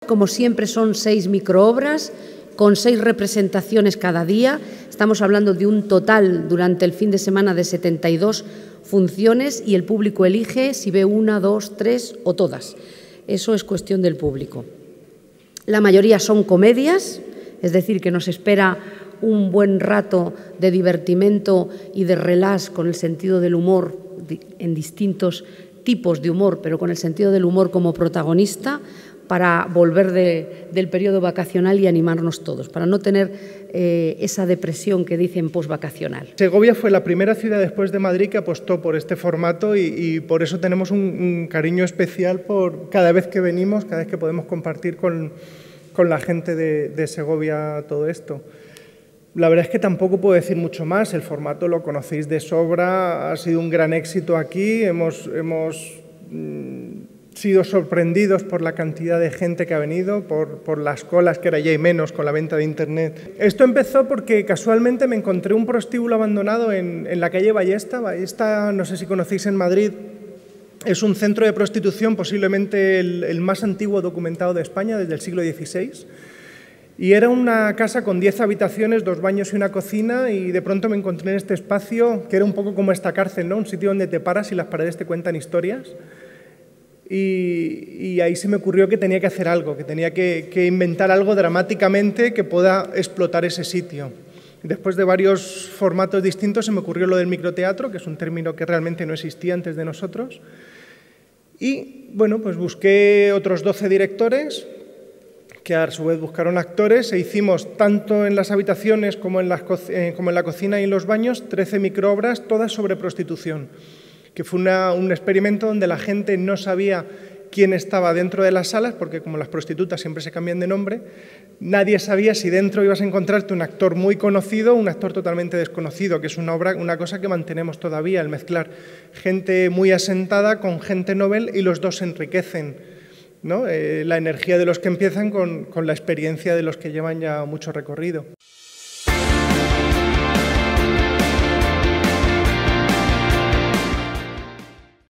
Como siempre, son 6 microobras con 6 representaciones cada día. Estamos hablando de un total durante el fin de semana de 72 funciones y el público elige si ve 1, 2, 3 o todas. Eso es cuestión del público. La mayoría son comedias, es decir, que nos espera un buen rato de divertimento y de relax con el sentido del humor en distintos tipos de humor, pero con el sentido del humor como protagonista, para volver del periodo vacacional y animarnos todos, para no tener esa depresión que dicen postvacacional. Segovia fue la primera ciudad después de Madrid que apostó por este formato y por eso tenemos un cariño especial por cada vez que venimos, cada vez que podemos compartir con la gente de Segovia todo esto. La verdad es que tampoco puedo decir mucho más, el formato lo conocéis de sobra, ha sido un gran éxito aquí, hemos sido sorprendidos por la cantidad de gente que ha venido, por las colas, que ahora ya hay menos con la venta de Internet. Esto empezó porque casualmente me encontré un prostíbulo abandonado en la calle Ballesta. Ballesta, no sé si conocéis en Madrid, es un centro de prostitución posiblemente el más antiguo documentado de España, desde el siglo XVI. Y era una casa con 10 habitaciones, 2 baños y una cocina, y de pronto me encontré en este espacio, que era un poco como esta cárcel, ¿no? Un sitio donde te paras y las paredes te cuentan historias. Y ahí se me ocurrió que tenía que hacer algo, que tenía que inventar algo dramáticamente que pueda explotar ese sitio. Después de varios formatos distintos se me ocurrió lo del microteatro, que es un término que realmente no existía antes de nosotros. Y bueno, pues busqué otros 12 directores, que a su vez buscaron actores, e hicimos tanto en las habitaciones como en la cocina y en los baños 13 microobras, todas sobre prostitución, que fue un experimento donde la gente no sabía quién estaba dentro de las salas, porque como las prostitutas siempre se cambian de nombre, nadie sabía si dentro ibas a encontrarte un actor muy conocido o un actor totalmente desconocido, que es una cosa que mantenemos todavía, el mezclar gente muy asentada con gente novel, y los dos se enriquecen, ¿no? La energía de los que empiezan con la experiencia de los que llevan ya mucho recorrido.